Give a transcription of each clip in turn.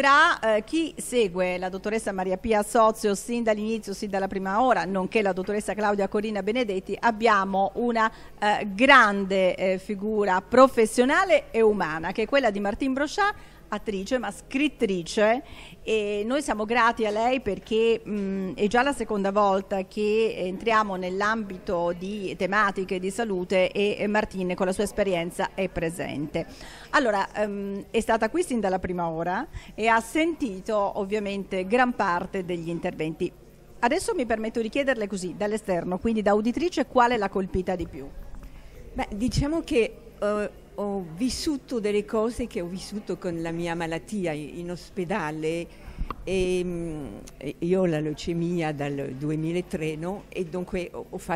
realtà chi segue la dottoressa Maria Pia Sozio sin dall'inizio, sin dalla prima ora, nonché la dottoressa Claudia Corina Benedetti, abbiamo una grande figura professionale e umana, che è quella di Martine Brochard, attrice ma scrittrice, e noi siamo grati a lei perché è già la seconda volta che entriamo nell'ambito di tematiche di salute e Martine con la sua esperienza è presente. Allora, è stata qui sin dalla prima ora e ha sentito ovviamente gran parte degli interventi. Adesso mi permetto di chiederle così, dall'esterno, quindi da uditrice, quale l'ha colpita di più? Beh, diciamo che ho vissuto delle cose che ho vissuto con la mia malattia in ospedale, e io ho la leucemia dal 2003, no? E dunque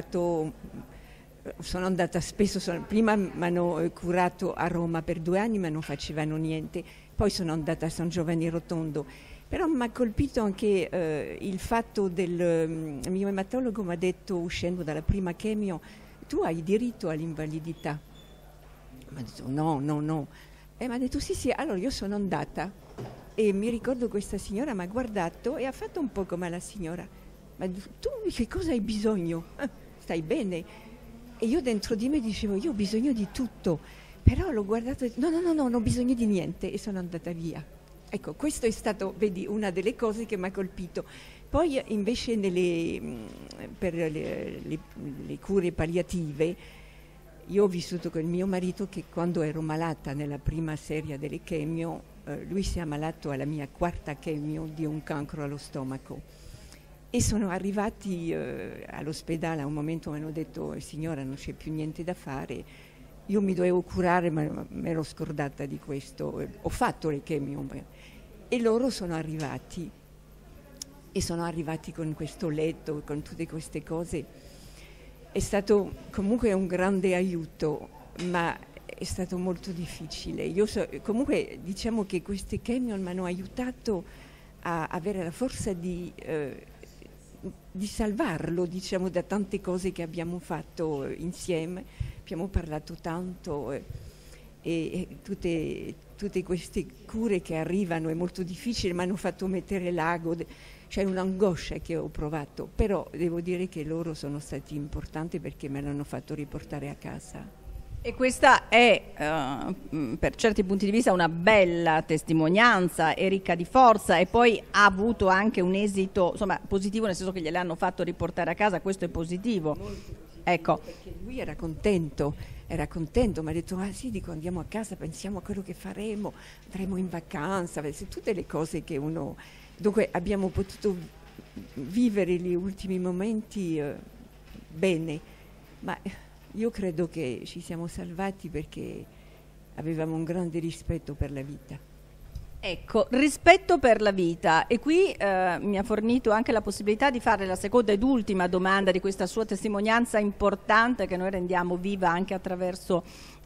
sono andata spesso, prima mi hanno curato a Roma per 2 anni ma non facevano niente, poi sono andata a San Giovanni Rotondo, però mi ha colpito anche il fatto il mio ematologo mi ha detto, uscendo dalla prima chemio, tu hai diritto all'invalidità. Mi ha detto no, e mi ha detto sì, allora io sono andata e mi ricordo questa signora mi ha guardato e ha fatto un po' come la signora, ma tu che cosa hai bisogno? Stai bene? E io dentro di me dicevo, io ho bisogno di tutto, però l'ho guardato e ho detto no, non ho bisogno di niente, e sono andata via. Ecco, questo è stato, vedi, una delle cose che mi ha colpito. Poi invece per le cure palliative, io ho vissuto con mio marito che quando ero malata nella prima serie delle chemio, lui si è ammalato alla mia 4ª chemio di un cancro allo stomaco. E sono arrivati all'ospedale, a un momento mi hanno detto, signora non c'è più niente da fare, io mi dovevo curare ma mi ero scordata di questo, ho fatto le chemio, e loro sono arrivati con questo letto, con tutte queste cose. È stato comunque un grande aiuto, ma è stato molto difficile. Comunque diciamo che queste chemio mi hanno aiutato a avere la forza di salvarlo, diciamo, da tante cose che abbiamo fatto insieme. Abbiamo parlato tanto e tutte queste cure che arrivano è molto difficile, mi hanno fatto mettere l'ago. C'è un'angoscia che ho provato, però devo dire che loro sono stati importanti perché me l'hanno fatto riportare a casa. E questa è, per certi punti di vista, una bella testimonianza, è ricca di forza e poi ha avuto anche un esito, insomma, positivo, nel senso che gliel'hanno fatto riportare a casa, questo è positivo. Molto positivo, ecco. Perché lui era contento, mi ha detto, sì, dico, andiamo a casa, pensiamo a quello che faremo, andremo in vacanza, tutte le cose che uno... Dunque abbiamo potuto vivere gli ultimi momenti bene, ma io credo che ci siamo salvati perché avevamo un grande rispetto per la vita. Ecco, rispetto per la vita, e qui mi ha fornito anche la possibilità di fare la seconda ed ultima domanda di questa sua testimonianza importante che noi rendiamo viva anche attraverso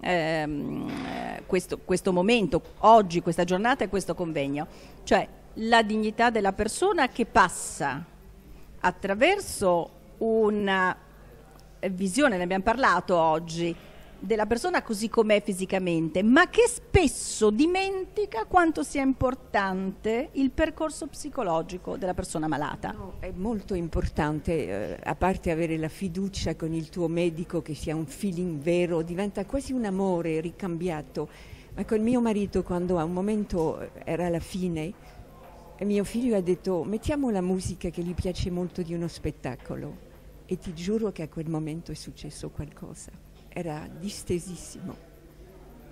questo momento, oggi, questa giornata e questo convegno, cioè la dignità della persona che passa attraverso una visione, ne abbiamo parlato oggi, della persona così com'è fisicamente, ma che spesso dimentica quanto sia importante il percorso psicologico della persona malata. No, è molto importante, a parte avere la fiducia con il tuo medico, che sia un feeling vero, diventa quasi un amore ricambiato. Ma con mio marito, quando a un momento era alla fine, mio figlio ha detto, mettiamo la musica che gli piace molto di uno spettacolo, e ti giuro che a quel momento è successo qualcosa. Era distesissimo.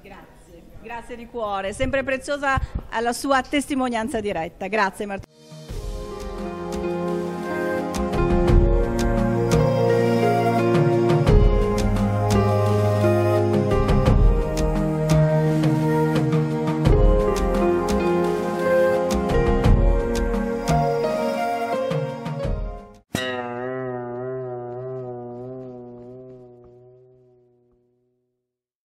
Grazie di cuore, sempre preziosa alla sua testimonianza diretta. Grazie Martina.